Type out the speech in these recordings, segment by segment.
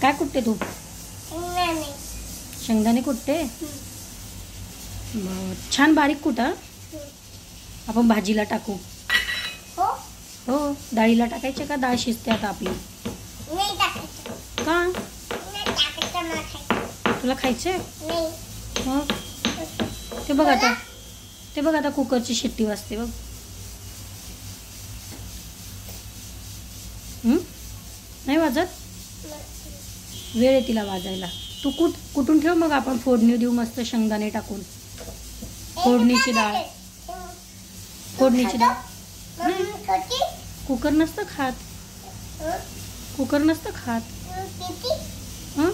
काय कुठते तू? शेंगदाणे. शेंगदाणे कुठते? छान बारीक कुठं. आपण भाजीला टाकू. हो हो, डाळीला टाकायचे का? डाळ शिजते आता आपली. नाही टाकायचं. का? नाही टाकायचं, मला खायचं तुला खायचे? नाही. मग ते बघ आता, ते बघ आता कुकरची शिट्टी वाजते बघ. नाही वाजत? वेळ आहे तिला वाजायला. तू कुठून ठेव, मग आपण फोडणी देऊ मस्त शेंगदाणे टाकून. फोडणीची डाळ. फोडणीची डाळ. मम्मी खाती? कुकर नसतं खात. हं? कुकर नसतं खात. किती? हं?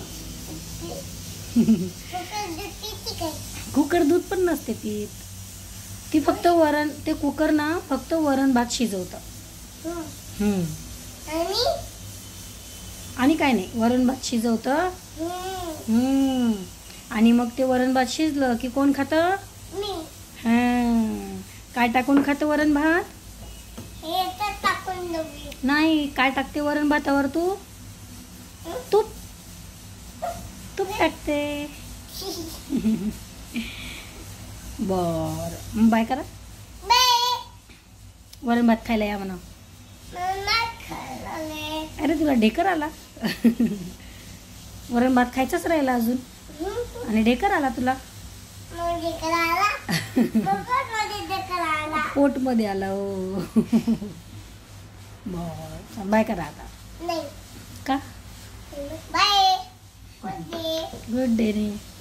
कुकर दूध किती काय? कुकर दूध पण नसते पीत. ती फक्त वरण, ते कुकर ना फक्त वरण भात शिजवतं. हं. आणि आणि काय नाही, वरण भात शिजवतं. हं. आणि मग ते वरण भात शिजलं की कोण खातं? मी काय टाकून खातं वरण भात? हे तर टाकून देऊ. नाही, काय टाकते वरण भातावर तू? तूप. तूप टाकते. बर, बाय करा. वरण भात खायला या म्हणा. अरे तुला ढेकर आला. वरण भात खायचाच राहिला अजून, आणि ढेकर आला तुला. पोट मध्ये आला. हो. बर, बाय करा आता. नाही का? बाय. गुड डे रे.